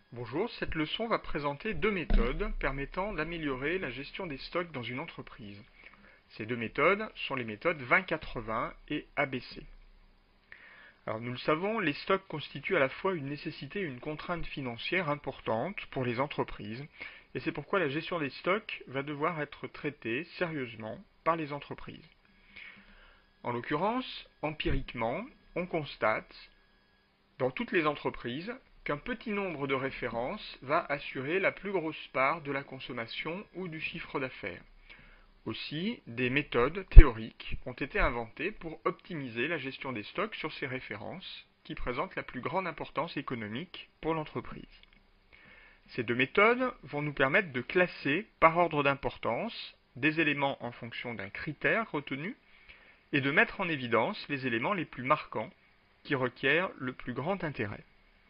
Bonjour, cette leçon va présenter deux méthodes permettant d'améliorer la gestion des stocks dans une entreprise. Ces deux méthodes sont les méthodes 20-80 et ABC. Alors nous le savons, les stocks constituent à la fois une nécessité et une contrainte financière importante pour les entreprises, et c'est pourquoi la gestion des stocks va devoir être traitée sérieusement par les entreprises. En l'occurrence, empiriquement, on constate dans toutes les entreprises qu'un petit nombre de références va assurer la plus grosse part de la consommation ou du chiffre d'affaires. Aussi, des méthodes théoriques ont été inventées pour optimiser la gestion des stocks sur ces références qui présentent la plus grande importance économique pour l'entreprise. Ces deux méthodes vont nous permettre de classer par ordre d'importance des éléments en fonction d'un critère retenu et de mettre en évidence les éléments les plus marquants qui requièrent le plus grand intérêt.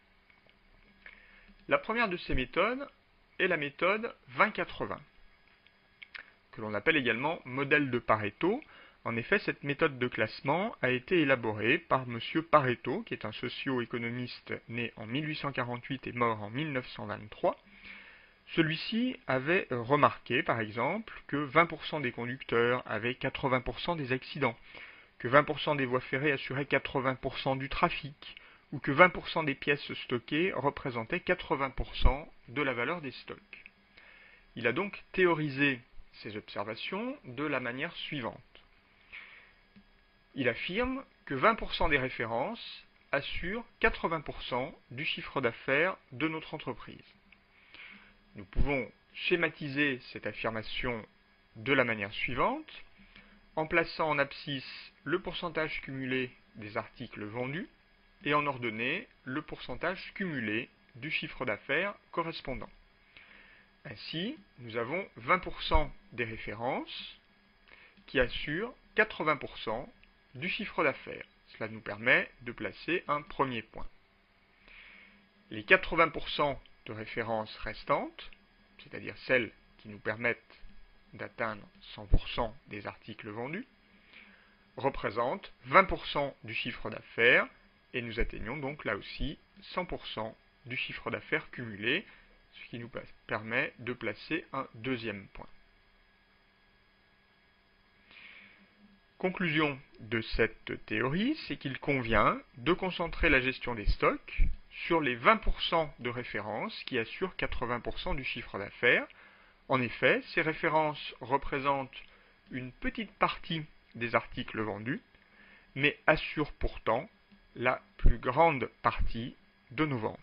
La première de ces méthodes est la méthode 20-80, que l'on appelle également modèle de Pareto. En effet, cette méthode de classement a été élaborée par M. Pareto, qui est un socio-économiste né en 1848 et mort en 1923. Celui-ci avait remarqué, par exemple, que 20% des conducteurs avaient 80% des accidents, que 20% des voies ferrées assuraient 80% du trafic, ou que 20% des pièces stockées représentaient 80% de la valeur des stocks. Il a donc théorisé ces observations de la manière suivante. Il affirme que 20% des références assurent 80% du chiffre d'affaires de notre entreprise. Nous pouvons schématiser cette affirmation de la manière suivante, en plaçant en abscisse le pourcentage cumulé des articles vendus et en ordonnée le pourcentage cumulé du chiffre d'affaires correspondant. Ainsi, nous avons 20% des références qui assurent 80% du chiffre d'affaires. Cela nous permet de placer un premier point. Les 80% de références restantes, c'est-à-dire celles qui nous permettent d'atteindre 100% des articles vendus, représentent 20% du chiffre d'affaires et nous atteignons donc là aussi 100% du chiffre d'affaires cumulé, ce qui nous permet de placer un deuxième point. Conclusion de cette théorie, c'est qu'il convient de concentrer la gestion des stocks sur les 20% de références qui assurent 80% du chiffre d'affaires. En effet, ces références représentent une petite partie des articles vendus, mais assurent pourtant la plus grande partie de nos ventes.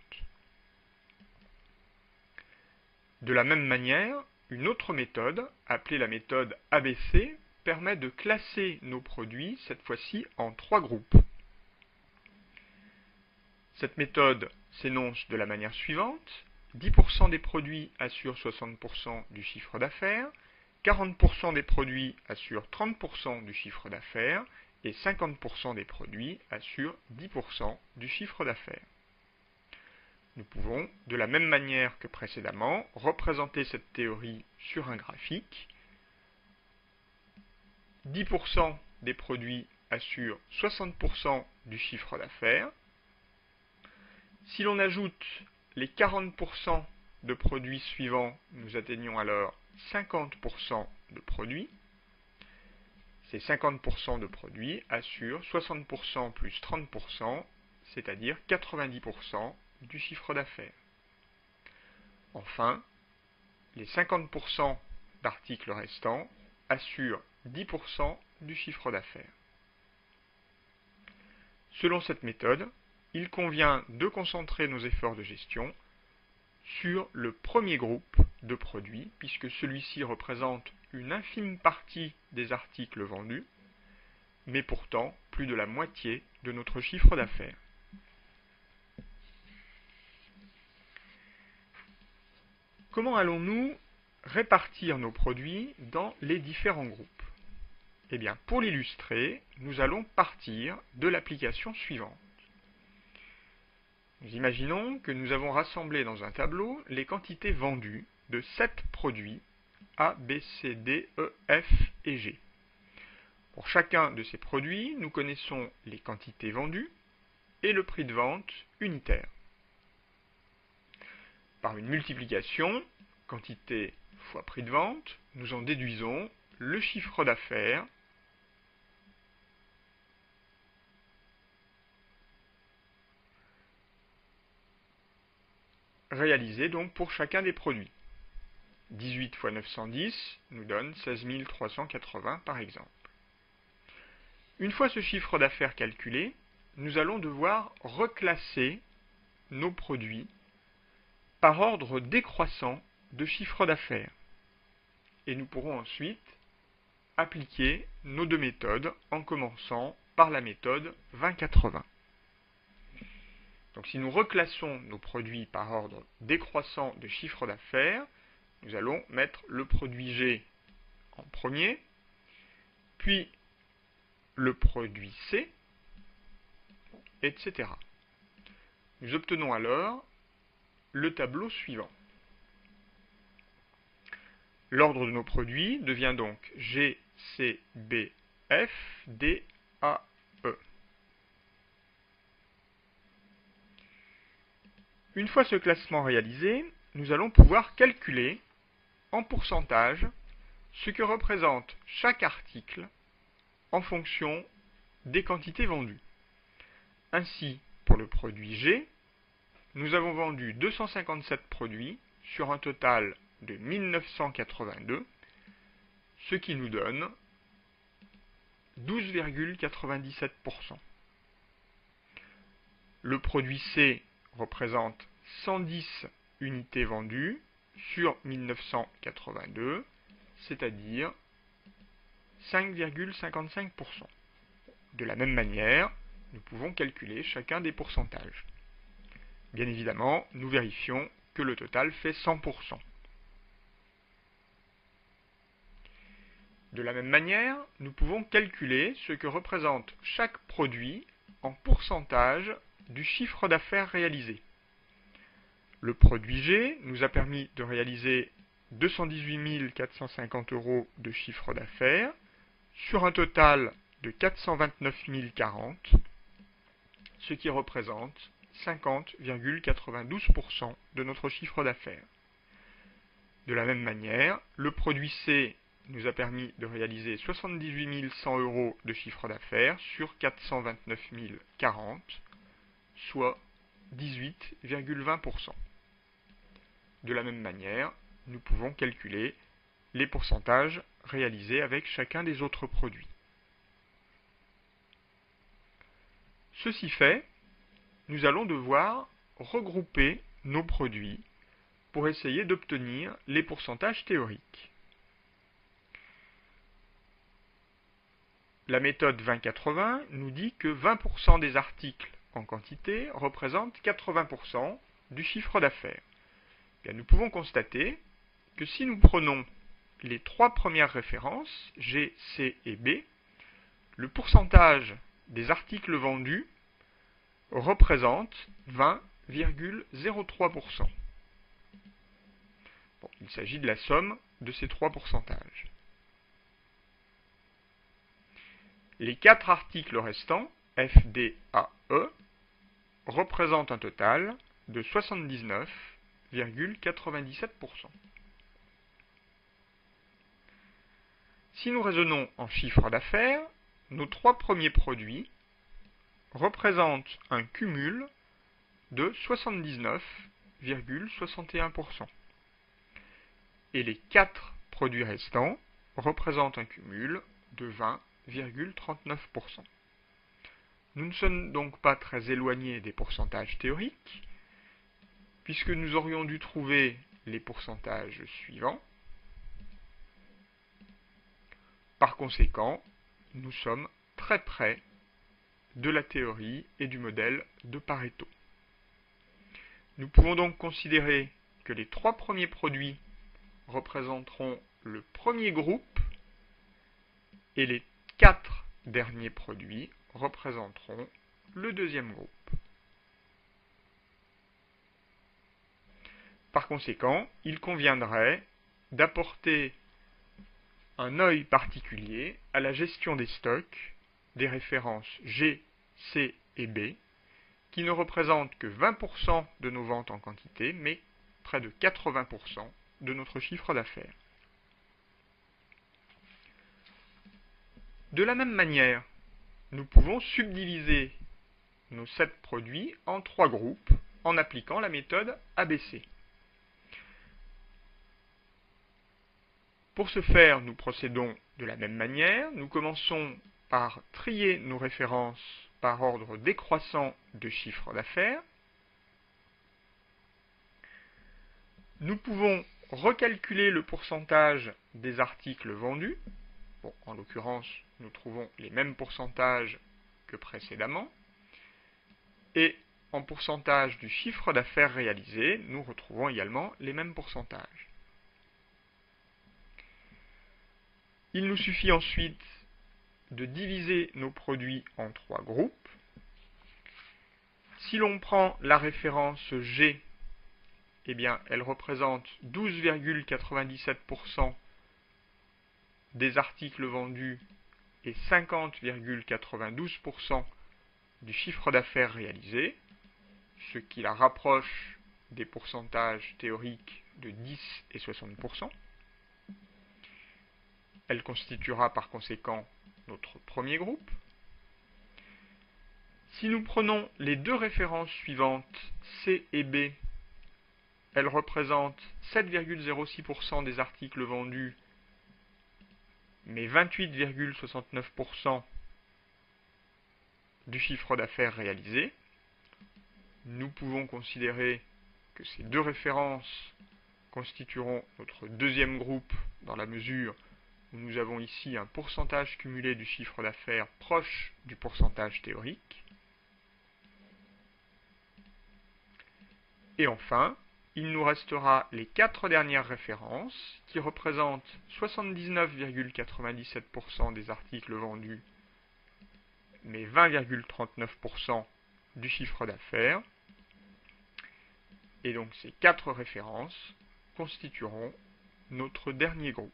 De la même manière, une autre méthode, appelée la méthode ABC, permet de classer nos produits, cette fois-ci, en trois groupes. Cette méthode s'énonce de la manière suivante. 10% des produits assurent 60% du chiffre d'affaires, 40% des produits assurent 30% du chiffre d'affaires et 50% des produits assurent 10% du chiffre d'affaires. Nous pouvons, de la même manière que précédemment, représenter cette théorie sur un graphique. 10% des produits assurent 60% du chiffre d'affaires. Si l'on ajoute les 40% de produits suivants, nous atteignons alors 50% de produits. Ces 50% de produits assurent 60% plus 30%, c'est-à-dire 90% du chiffre d'affaires. Enfin, les 50% d'articles restants assurent 10% du chiffre d'affaires. Selon cette méthode, il convient de concentrer nos efforts de gestion sur le premier groupe de produits, puisque celui-ci représente une infime partie des articles vendus, mais pourtant plus de la moitié de notre chiffre d'affaires. Comment allons-nous répartir nos produits dans les différents groupes? Eh bien, pour l'illustrer, nous allons partir de l'application suivante. Nous imaginons que nous avons rassemblé dans un tableau les quantités vendues de 7 produits A, B, C, D, E, F et G. Pour chacun de ces produits, nous connaissons les quantités vendues et le prix de vente unitaire. Par une multiplication, quantité fois prix de vente, nous en déduisons le chiffre d'affaires réalisé donc pour chacun des produits. 18 fois 910 nous donne 16 380 par exemple. Une fois ce chiffre d'affaires calculé, nous allons devoir reclasser nos produits par ordre décroissant de chiffre d'affaires. Et nous pourrons ensuite appliquer nos deux méthodes en commençant par la méthode 20-80. Donc si nous reclassons nos produits par ordre décroissant de chiffre d'affaires, nous allons mettre le produit G en premier, puis le produit C, etc. Nous obtenons alors le tableau suivant. L'ordre de nos produits devient donc G, C, B, F, D, A, E. Une fois ce classement réalisé, nous allons pouvoir calculer en pourcentage ce que représente chaque article en fonction des quantités vendues. Ainsi, pour le produit G, nous avons vendu 257 produits sur un total de 1982, ce qui nous donne 12,97%. Le produit C représente 110 unités vendues sur 1982, c'est-à-dire 5,55%. De la même manière, nous pouvons calculer chacun des pourcentages. Bien évidemment, nous vérifions que le total fait 100%. De la même manière, nous pouvons calculer ce que représente chaque produit en pourcentage du chiffre d'affaires réalisé. Le produit G nous a permis de réaliser 218 450 € de chiffre d'affaires sur un total de 429 040, ce qui représente 50,92% de notre chiffre d'affaires. De la même manière, le produit C nous a permis de réaliser 78 100 € de chiffre d'affaires sur 429 040, soit 18,20%. De la même manière, nous pouvons calculer les pourcentages réalisés avec chacun des autres produits. Ceci fait, nous allons devoir regrouper nos produits pour essayer d'obtenir les pourcentages théoriques. La méthode 20-80 nous dit que 20% des articles en quantité représentent 80% du chiffre d'affaires. Nous pouvons constater que si nous prenons les trois premières références, G, C et B, le pourcentage des articles vendus représente 20,03%. Il s'agit de la somme de ces trois pourcentages. Les quatre articles restants, F, D, A, E, représentent un total de 79,97%. Si nous raisonnons en chiffre d'affaires, nos trois premiers produits représentent un cumul de 79,61%. Et les quatre produits restants représentent un cumul de 20,39%. Nous ne sommes donc pas très éloignés des pourcentages théoriques, puisque nous aurions dû trouver les pourcentages suivants. Par conséquent, nous sommes très près de la théorie et du modèle de Pareto. Nous pouvons donc considérer que les trois premiers produits représenteront le premier groupe et les quatre derniers produits représenteront le deuxième groupe. Par conséquent, il conviendrait d'apporter un œil particulier à la gestion des stocks des références G, C et B, qui ne représentent que 20% de nos ventes en quantité, mais près de 80% de notre chiffre d'affaires. De la même manière, nous pouvons subdiviser nos 7 produits en 3 groupes en appliquant la méthode ABC. Pour ce faire, nous procédons de la même manière. Nous commençons par trier nos références par ordre décroissant de chiffre d'affaires. Nous pouvons recalculer le pourcentage des articles vendus. Bon, en l'occurrence, nous trouvons les mêmes pourcentages que précédemment. Et en pourcentage du chiffre d'affaires réalisé, nous retrouvons également les mêmes pourcentages. Il nous suffit ensuite de diviser nos produits en 3 groupes. Si l'on prend la référence G, eh bien, elle représente 12,97% des articles vendus et 50,92% du chiffre d'affaires réalisé, ce qui la rapproche des pourcentages théoriques de 10 et 60%. Elle constituera par conséquent notre premier groupe. Si nous prenons les 2 références suivantes, C et B, elles représentent 7,06% des articles vendus, mais 28,69% du chiffre d'affaires réalisé. Nous pouvons considérer que ces 2 références constitueront notre deuxième groupe dans la mesure où nous avons ici un pourcentage cumulé du chiffre d'affaires proche du pourcentage théorique. Et enfin, il nous restera les 4 dernières références qui représentent 79,97% des articles vendus, mais 20,39% du chiffre d'affaires. Et donc ces 4 références constitueront notre dernier groupe.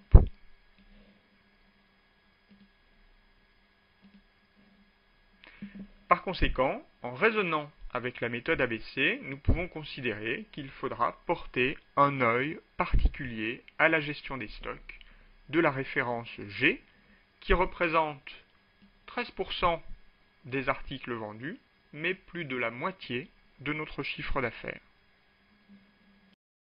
Par conséquent, en raisonnant avec la méthode ABC, nous pouvons considérer qu'il faudra porter un œil particulier à la gestion des stocks de la référence G, qui représente 13% des articles vendus, mais plus de la moitié de notre chiffre d'affaires.